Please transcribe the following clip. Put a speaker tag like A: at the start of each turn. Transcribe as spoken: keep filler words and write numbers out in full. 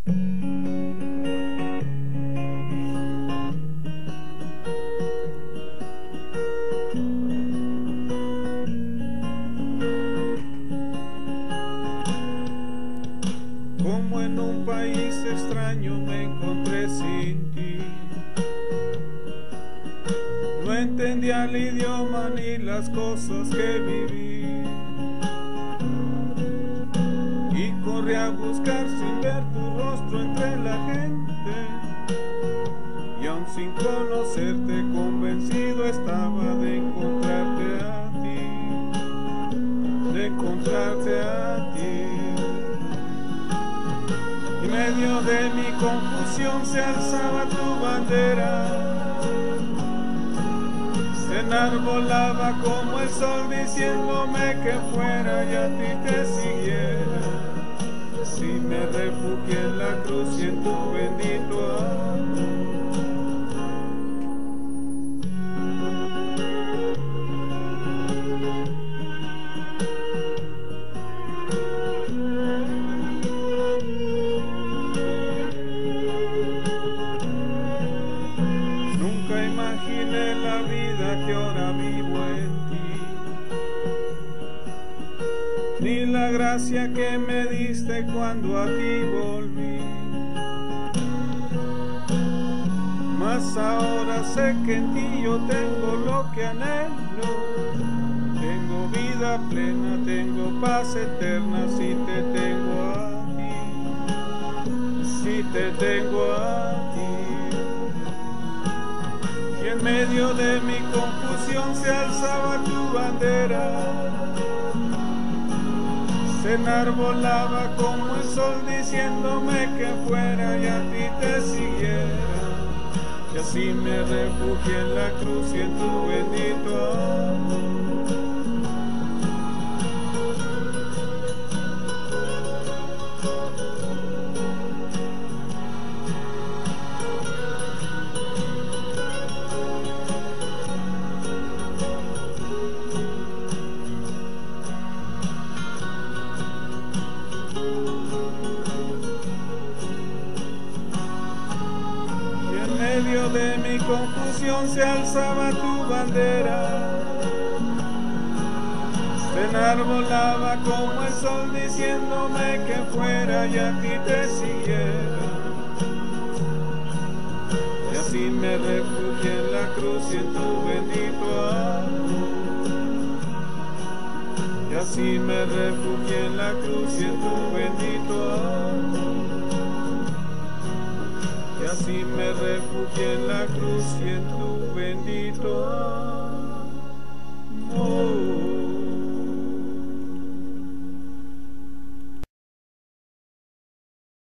A: Como en un país extraño me encontré sin ti. No entendía el idioma ni las cosas que viví, y corrí a buscar sin ver tu rostro entre la gente, y aun sin conocerte convencido estaba de encontrarte a ti, de encontrarte a ti. En medio de mi confusión se alzaba tu bandera, se enarbolaba como el sol diciéndome que fuera y a ti te siguiera. Así me refugié en la cruz y en tu bendito amor. Imaginé la vida que ahora vivo en ti, ni la gracia que me diste cuando a ti volví. Mas ahora sé que en ti yo tengo lo que anhelo, tengo vida plena, tengo paz eterna si te tengo a ti, si te tengo a ti. Y en medio de mi confusión se alzaba tu bandera, se enarbolaba como el sol diciéndome que fuera y a ti te siguiera. Y así me refugié en la cruz y en tu bendito amor. En medio de mi confusión se alzaba tu bandera, se enarbolaba como el sol diciéndome que fuera y a ti te siguiera. Y así me refugié en la cruz y en tu bendito amor. Y así me refugié en la cruz y en tu bendito amor. Y así me refugié en la cruz y en tu bendito amor.